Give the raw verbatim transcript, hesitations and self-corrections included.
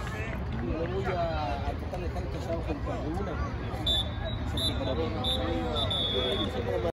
Y lo voy a, a tratar de dejar callado junto a alguna.